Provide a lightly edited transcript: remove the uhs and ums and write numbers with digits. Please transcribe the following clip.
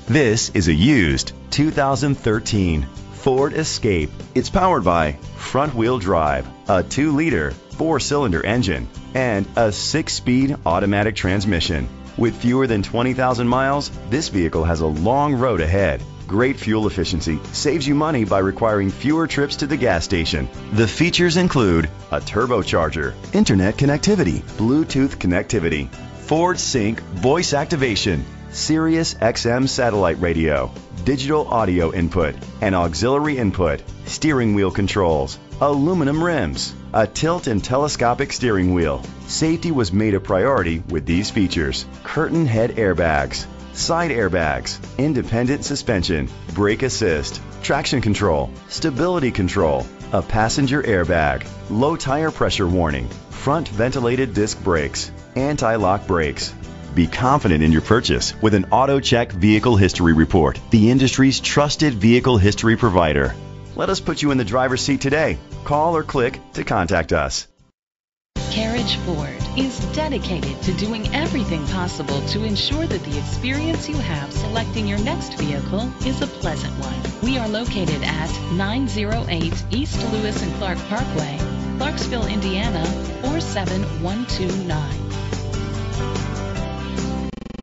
This is a used 2013 Ford Escape. It's powered by front-wheel drive, a 2-liter 4-cylinder engine, and a 6-speed automatic transmission. With fewer than 20,000 miles, this vehicle has a long road ahead. Great fuel efficiency saves you money by requiring fewer trips to the gas station. The features include a turbocharger, internet connectivity, Bluetooth connectivity, Ford Sync voice activation, Sirius XM satellite radio, digital audio input, and auxiliary input, steering wheel controls, aluminum rims, a tilt and telescopic steering wheel. Safety was made a priority with these features: curtain head airbags, side airbags, independent suspension, brake assist, traction control, stability control, a passenger airbag, low tire pressure warning, front ventilated disc brakes, anti-lock brakes. Be confident in your purchase with an AutoCheck Vehicle History Report, the industry's trusted vehicle history provider. Let us put you in the driver's seat today. Call or click to contact us. Carriage Ford is dedicated to doing everything possible to ensure that the experience you have selecting your next vehicle is a pleasant one. We are located at 908 East Lewis and Clark Parkway, Clarksville, Indiana 47129.